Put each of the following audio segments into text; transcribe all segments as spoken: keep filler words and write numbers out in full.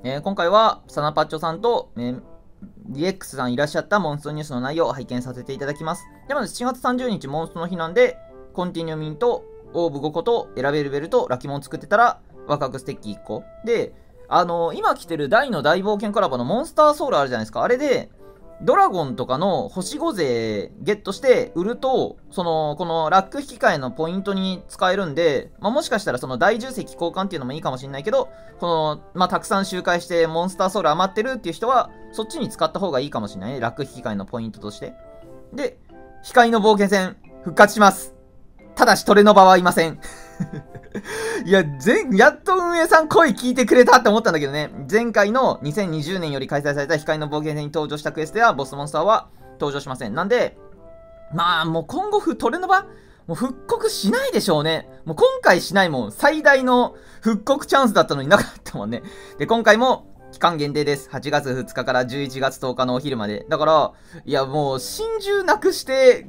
えー、今回はサナパッチョさんと、えー、ディーエックス さんいらっしゃったモンストニュースの内容を拝見させていただきます。でまずしちがつさんじゅうにちモンストの日なんで、コンティニューミンとオーブごこと選べるベルとラキモン作ってたらワクワクステッキいっこで、あのー、今来てる大の大冒険コラボのモンスターソウルあるじゃないですか。あれでドラゴンとかの星ご勢ゲットして売ると、その、このラック引き換えのポイントに使えるんで、まあ、もしかしたらその大重石交換っていうのもいいかもしれないけど、この、まあ、たくさん周回してモンスターソウル余ってるっていう人は、そっちに使った方がいいかもしれないね。ラック引き換えのポイントとして。で、光の冒険戦、復活します。ただしトレノバはいません。いや、全、やっと運営さん声聞いてくれたって思ったんだけどね。前回のにせんにじゅうねんより開催された光の冒険戦に登場したクエストやボスモンスターは登場しません。なんで、まあもう今後トレノバもう復刻しないでしょうね。もう今回しないもん。最大の復刻チャンスだったのになかったもんね。で、今回も期間限定です。はちがつふつかからじゅういちがつとおかのお昼まで。だから、いやもう真珠なくして、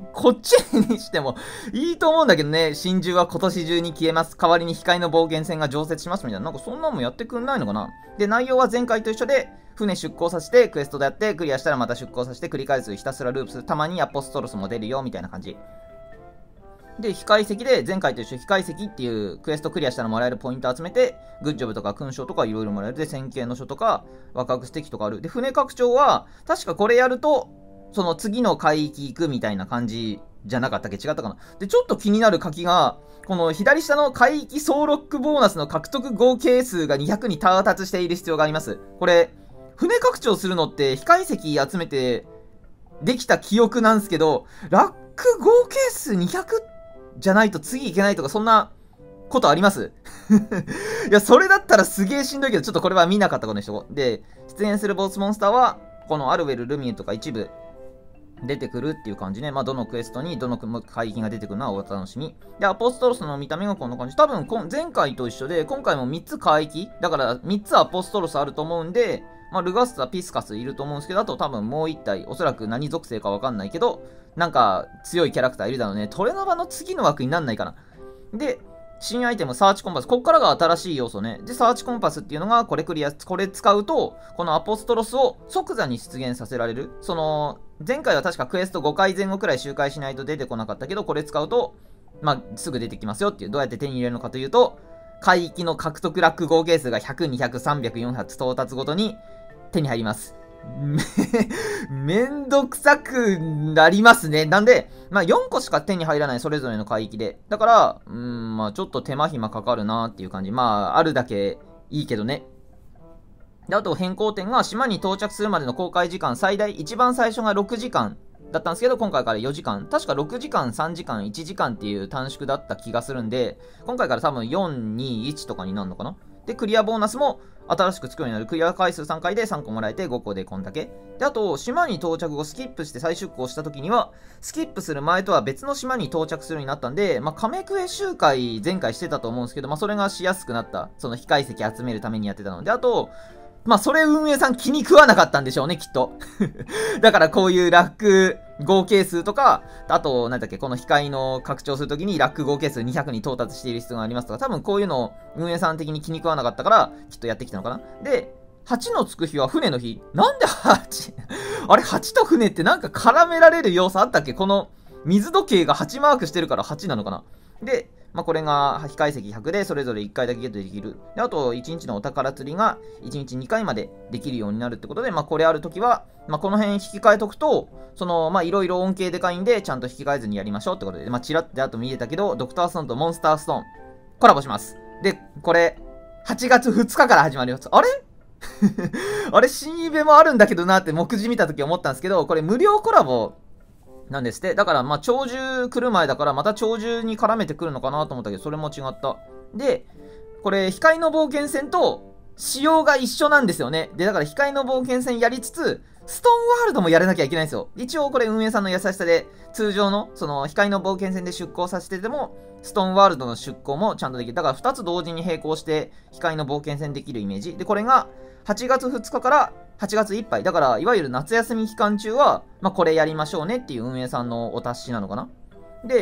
こっちにしてもいいと思うんだけどね。真珠は今年中に消えます。代わりに光の冒険戦が常設しますみたいな。なんかそんなのもやってくんないのかな。で、内容は前回と一緒で、船出港させて、クエストでやって、クリアしたらまた出港させて、繰り返す、ひたすらループする。たまにアポストロスも出るよ、みたいな感じ。で、非解石で、前回と一緒、非解石っていうクエストクリアしたらもらえるポイント集めて、グッジョブとか勲章とかいろいろもらえる。で、線形の書とか、ワクワクステッキとかある。で、船拡張は、確かこれやると、その次の海域行くみたいな感じじゃなかったっけ？違ったかな。で、ちょっと気になる書きが、この左下の海域総ロックボーナスの獲得合計数がにひゃくに到達している必要があります。これ、船拡張するのって、非解石集めて、できた記憶なんですけど、ラック合計数にひゃくじゃないと次いけないとか、そんなことありますいや、それだったらすげえしんどいけど、ちょっとこれは見なかったことにしとこう。で、出演するボスモンスターは、このアルウェル、ルミエとか一部出てくるっていう感じね。まあ、どのクエストにどの海域が出てくるのはお楽しみ。で、アポストロスの見た目がこんな感じ。多分、前回と一緒で、今回もみっつ海域だからみっつアポストロスあると思うんで、まあ、ルガスタ、ピスカスいると思うんですけど、あと多分もういち体、おそらく何属性かわかんないけど、なんか強いキャラクターいるだろうね。トレノバの次の枠になんないかな。で、新アイテム、サーチコンパス。こっからが新しい要素ね。で、サーチコンパスっていうのが、これクリア、これ使うと、このアポストロスを即座に出現させられる。その、前回は確かクエストごかいぜん後くらい周回しないと出てこなかったけど、これ使うと、まあ、すぐ出てきますよっていう。どうやって手に入れるのかというと、海域の獲得ラック合計数がひゃく、にひゃく、さんびゃく、よんひゃく到達ごとに手に入ります。め、めんどくさくなりますね。なんで、まあよんこしか手に入らないそれぞれの海域で。だから、うーん、まあちょっと手間暇かかるなっていう感じ。まあ、あるだけいいけどね。で、あと変更点が島に到着するまでの航海時間、最大、一番最初がろくじかんだったんですけど、今回からよじかん。確かろくじかん、さんじかん、いちじかんっていう短縮だった気がするんで、今回から多分よん、に、いちとかになるのかな。で、クリアボーナスも新しくつくようになる。クリア回数さんかいでさんこもらえてごこでこんだけ。で、あと、島に到着後スキップして再出港した時には、スキップする前とは別の島に到着するようになったんで、まあ、カメクエ周回前回してたと思うんですけど、まあ、それがしやすくなった。その非解石集めるためにやってたので、あと、まあ、それ運営さん気に食わなかったんでしょうね、きっと。だからこういうラック合計数とか、あと、なんだっけ、この光の拡張するときにラック合計数にひゃくに到達している必要がありますとか、多分こういうのを運営さん的に気に食わなかったから、きっとやってきたのかな。で、はちのつく日は船の日。なんではち あれ、はちと船ってなんか絡められる要素あったっけ？この水時計がはちマークしてるからはちなのかな。で、まあ、これが非解石ひゃくでそれぞれいっかいだけゲットできる。で、あといちにちのお宝釣りがいちにちにかいまでできるようになるってことで、まあ、これあるときは、まあ、この辺引き換えとくと、その、まあ、いろいろ恩恵でかいんで、ちゃんと引き換えずにやりましょうってことで、まあ、チラッてあと見えたけど、ドクターストーンとモンスターストーン、コラボします。で、これ、はちがつふつかから始まるよ。あれあれ、新イベもあるんだけどなって目次見たとき思ったんですけど、これ無料コラボなんですって。だから、まあ、鳥獣来る前だから、また鳥獣に絡めてくるのかなと思ったけど、それも違った。で、これ、光の冒険戦と仕様が一緒なんですよね。で、だから、光の冒険戦やりつつ、ストーンワールドもやらなきゃいけないんですよ。一応、これ、運営さんの優しさで、通常の、その、光の冒険戦で出航させてても、ストーンワールドの出航もちゃんとできる。だから、ふたつ同時に並行して、光の冒険戦できるイメージ。で、これが、はちがつふつかからはちがついっぱい。だから、いわゆる夏休み期間中は、まあ、これやりましょうねっていう運営さんのお達しなのかな。で、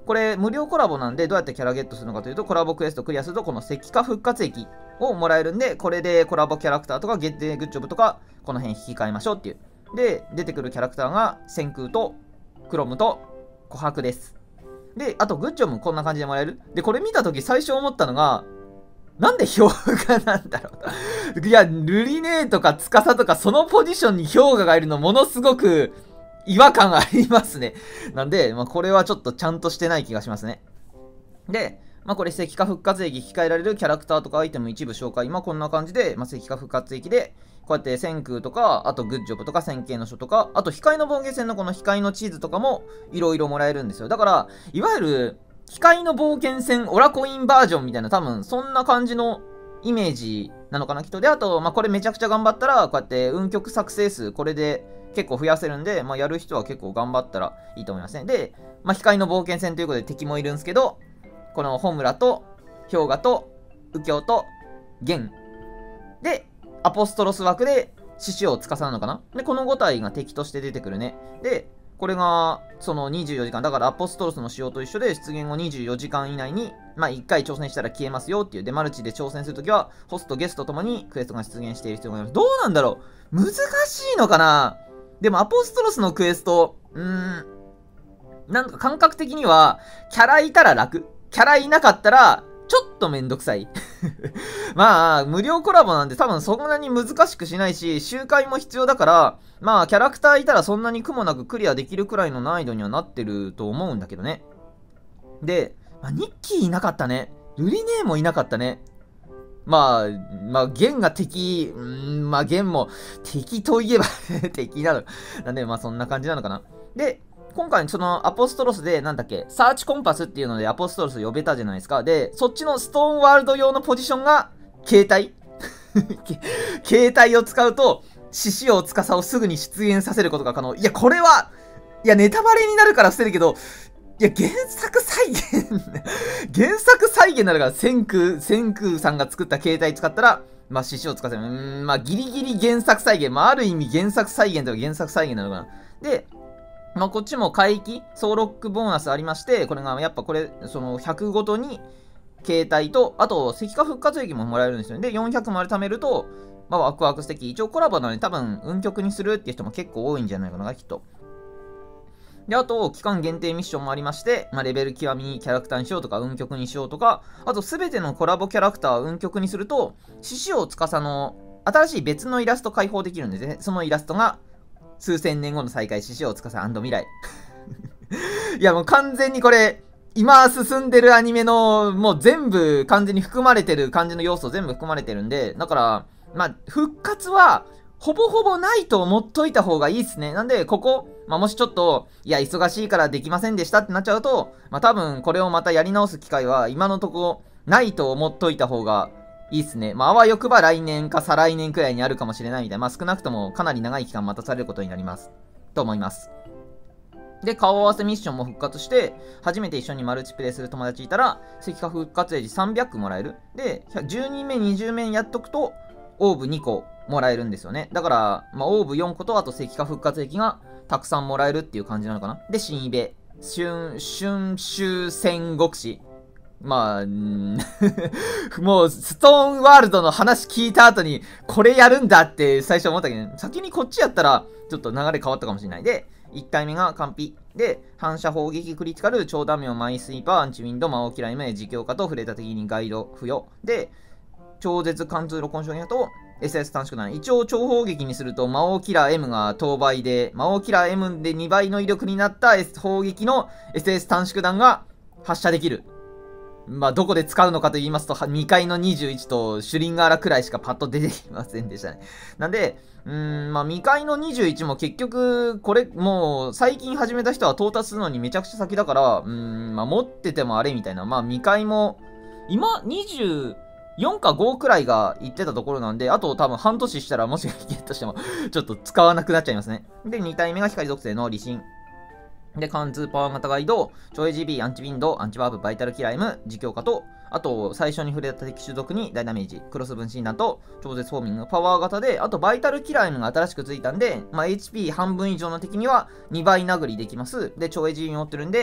これ無料コラボなんでどうやってキャラゲットするのかというと、コラボクエストクリアするとこの石化復活液をもらえるんで、これでコラボキャラクターとか限定グッジョブとかこの辺引き換えましょうっていう。で、出てくるキャラクターが千空とクロムと琥珀です。で、あとグッジョブもこんな感じでもらえる。で、これ見たとき最初思ったのが、なんで氷河なんだろうと。いや、ルリネーとか司とかそのポジションに氷河がいるのものすごく違和感ありますね。なんで、まあ、これはちょっとちゃんとしてない気がしますね。で、まあ、これ石化復活液引き換えられるキャラクターとかアイテム一部紹介。今こんな感じで、まあ、石化復活液で、こうやって千空とか、あとグッジョブとか千景の書とか、あと光の防御戦のこの光の地図とかもいろいろもらえるんですよ。だから、いわゆる、光の冒険戦オラコインバージョンみたいな、多分そんな感じのイメージなのかなきっと。で、あと、まあ、これめちゃくちゃ頑張ったら、こうやって運曲作成数、これで結構増やせるんで、まあ、やる人は結構頑張ったらいいと思いますね。で、まあ、光の冒険戦ということで敵もいるんですけど、このホムラと、氷河と、右京と、玄。で、アポストロス枠で、獅子王司なのかなで、このご体が敵として出てくるね。で、これが、そのにじゅうよじかん。だから、アポストロスの仕様と一緒で、出現後にじゅうよじかん以内に、まあ、いっかい挑戦したら消えますよっていう。で、マルチで挑戦するときは、ホスト、ゲストともにクエストが出現している必要があります。どうなんだろう難しいのかなでも、アポストロスのクエスト、うーん、なんか感覚的には、キャラいたら楽。キャラいなかったら、ちょっとめんどくさい。まあ、無料コラボなんで多分そんなに難しくしないし、周回も必要だから、まあ、キャラクターいたらそんなに苦もなくクリアできるくらいの難易度にはなってると思うんだけどね。で、まあ、ニッキーいなかったね。ルリネーもいなかったね。まあ、まあ、ゲンが敵、うーん、まあ、ゲンも敵といえば敵なの。なんで、まあ、そんな感じなのかな。で、今回そのアポストロスでなんだっけサーチコンパスっていうのでアポストロス呼べたじゃないですか。で、そっちのストーンワールド用のポジションが携帯携帯を使うと獅子王司をすぐに出現させることが可能。いや、これは、いや、ネタバレになるから伏せるけど、いや、原作再現原作再現なるから、千空、千空さんが作った携帯使ったら、まあ、獅子王司せる。うーん、まあ、ギリギリ原作再現。まあ、ある意味原作再現とか原作再現なのかな。で、まあ、こっちも回帰、総ロックボーナスありまして、これがやっぱこれ、そのひゃくごとに、携帯と、あと、石化復活液ももらえるんですよね。で、よんひゃくまで貯めると、まあ、ワクワク素敵。一応コラボなので多分、運極にするっていう人も結構多いんじゃないかな、きっと。で、あと、期間限定ミッションもありまして、まあ、レベル極みキャラクターにしようとか、運極にしようとか、あと、すべてのコラボキャラクターを運極にすると、獅子王司の新しい別のイラスト開放できるんですね。そのイラストが、数千年後の再会、獅子王司&未来。いや、もう完全にこれ、今進んでるアニメの、もう全部完全に含まれてる感じの要素全部含まれてるんで、だから、まあ、復活は、ほぼほぼないと思っといた方がいいっすね。なんで、ここ、まあ、もしちょっと、いや、忙しいからできませんでしたってなっちゃうと、まあ、多分、これをまたやり直す機会は、今のとこ、ないと思っといた方がいいっすね。まあ、あわよくば来年か再来年くらいにあるかもしれないみたいな。まあ、少なくともかなり長い期間待たされることになります。と思います。で、顔合わせミッションも復活して、初めて一緒にマルチプレイする友達いたら、石化復活エイジさんびゃくもらえる。で、じゅうにんめ、にじゅうめんやっとくと、オーブにこもらえるんですよね。だから、まあ、オーブよんことあと石化復活液がたくさんもらえるっていう感じなのかな。で、新イベ、春、春秋戦国史。まあ、もう、ストーンワールドの話聞いた後に、これやるんだって最初思ったけど、ね、先にこっちやったら、ちょっと流れ変わったかもしれない。で、いっかいめが完璧。で、反射砲撃クリティカル、超ダメオマイスイーパー、アンチウィンド、魔王キライム、自強化と触れた敵にガイド付与。で、超絶貫通録音衝撃だと エスエス 短縮弾。一応超砲撃にすると魔王キラー M が当倍で、魔王キラー M でにばいの威力になった S 砲撃の エスエス 短縮弾が発射できる。まあ、どこで使うのかと言いますと、にかいのにじゅういちとシュリンガーラくらいしかパッと出てきませんでしたね。なんで、うーん、まあ、にかいのにじゅういちも結局、これ、もう、最近始めた人は到達するのにめちゃくちゃ先だから、うーん、まあ、持っててもあれみたいな。まあ、にかいも、今、にじゅうよんかごくらいが言ってたところなんで、あと多分半年したらもしゲットしても、ちょっと使わなくなっちゃいますね。で、に体目が光属性の理心。で、貫通パワー型ガイド、超 エージービー、アンチウィンド、アンチワープ、バイタルキライム、自強化と、あと、最初に触れた敵種族に大ダメージ、クロス分身弾と、超絶フォーミング、パワー型で、あと、バイタルキライムが新しくついたんで、まあ、エイチピー 半分以上の敵にはにばい殴りできます。で、超 エージービー 持ってるんで、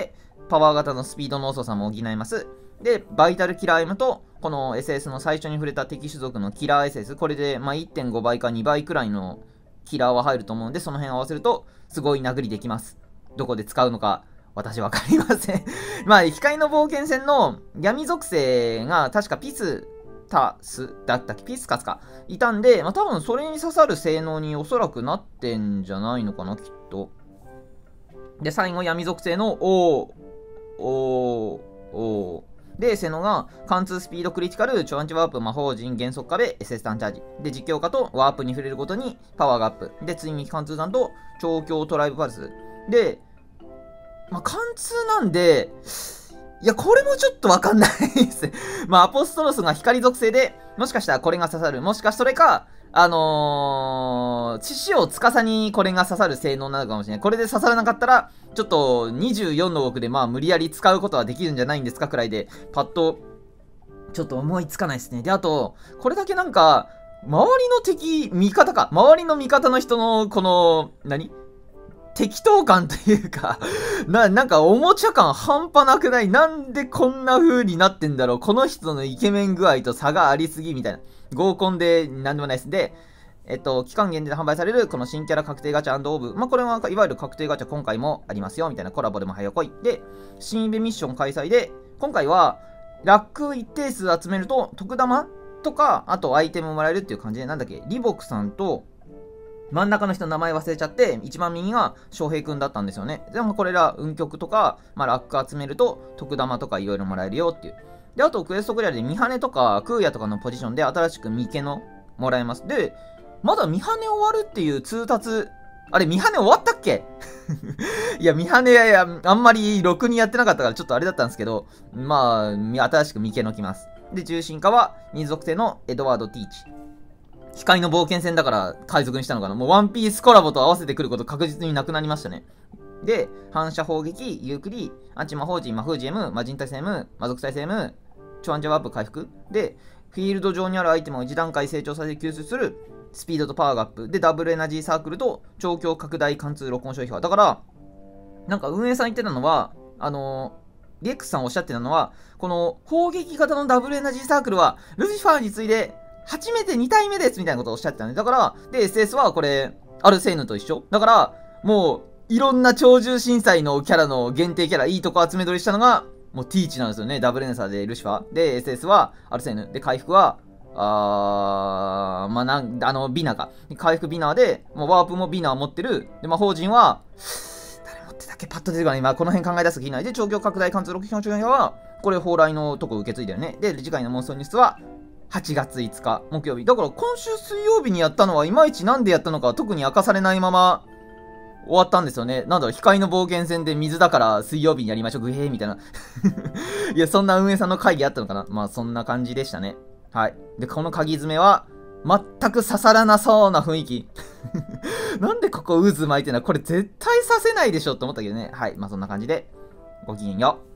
パワー型のスピードの遅さも補います。で、バイタルキラー M と、この エスエス の最初に触れた敵種族のキラー エスエス、これで、まあ、いってんごばいかにばいくらいのキラーは入ると思うんで、その辺合わせると、すごい殴りできます。どこで使うのか、私わかりません。まあ、光の冒険戦の闇属性が、確かピスタスだったっけ、ピスカスか、いたんで、まあ、多分それに刺さる性能におそらくなってんじゃないのかな、きっと。で、最後、闇属性の O、O、O。で、セノが貫通スピードクリティカル、超アンチワープ、魔法陣、減速壁、エスエス ターンチャージ。で、実況化とワープに触れるごとにパワーがアップ。で、追撃貫通弾と超強トライブパルス。で、まあ、貫通なんで、いや、これもちょっとわかんないですね。まあ、アポストロスが光属性で、もしかしたらこれが刺さる。もしかしそれか、あのー、獅子を司にこれが刺さる性能なのかもしれない。これで刺さらなかったら、ちょっとにじゅうよんの奥でまあ無理やり使うことはできるんじゃないんですかくらいで、パッと、ちょっと思いつかないですね。で、あと、これだけなんか、周りの敵、味方か。周りの味方の人の、この、何適当感というかな、なんかおもちゃ感半端なくない？なんでこんな風になってんだろう？この人のイケメン具合と差がありすぎみたいな。合コンでなんでもないです。で、えっと、期間限定で販売されるこの新キャラ確定ガチャ&オーブ。まあ、これはいわゆる確定ガチャ今回もありますよ、みたいなコラボでも早来い。で、新イベミッション開催で、今回は、ラック一定数集めると、特玉とか、あとアイテムもらえるっていう感じで、なんだっけ、リボクさんと、真ん中の人の名前忘れちゃって、一番右が翔平くんだったんですよね。でもこれら運曲とか、まあ、ラック集めると、特玉とかいろいろもらえるよっていう。で、あとクエストクリアでミハネとかクーヤとかのポジションで新しくミケのもらえます。で、まだミハネ終わるっていう通達、あれミハネ終わったっけいや、ミハネやあんまりろくにやってなかったからちょっとあれだったんですけど、まあ、新しくミケの来ます。で、中心化は二属性のエドワード・ティーチ。光の冒険戦だから海賊にしたのかな。もうワンピースコラボと合わせてくること確実になくなりましたね。で、反射砲撃、ユークリ、アンチ魔法陣、魔風 ジーエム、魔人耐性 M、魔族耐性 M、超アンチワープ回復。で、フィールド上にあるアイテムをいち段階成長させ吸収するスピードとパワーがアップ。で、ダブルエナジーサークルと超強拡大貫通録音消費波。だから、なんか運営さん言ってたのは、あのー、リエックスさんおっしゃってたのは、この砲撃型のダブルエナジーサークルは、ルシファーに次いで、初めてに体目ですみたいなことをおっしゃってたんで。だから、で、エスエス はこれ、アルセーヌと一緒。だから、もう、いろんな超重震災のキャラの限定キャラ、いいとこ集め取りしたのが、もうティーチなんですよね。ダブルエンサーでルシファー。で、エスエス はアルセーヌ。で、回復は、あー、まあ、なん、あの、ビナか。回復ビナーで、もうワープもビナー持ってる。で、魔法陣は、誰持ってたっけパッと出てこない。今、この辺考え出す気ない。で、超強拡大貫通ろく標準は、これ、蓬莱のとこ受け継いでるね。で、次回のモンストニュースは、はちがついつか、木曜日。だから、今週水曜日にやったのは、いまいちなんでやったのか、特に明かされないまま、終わったんですよね。なんだろう、光の冒険戦で水だから水曜日にやりましょう。グヘーみたいな。いや、そんな運営さんの会議あったのかな。まあ、そんな感じでしたね。はい。で、この鍵爪は、全く刺さらなそうな雰囲気。なんでここ渦巻いてんの？これ絶対刺せないでしょって思ったけどね。はい。まあ、そんな感じで、ごきげんよう。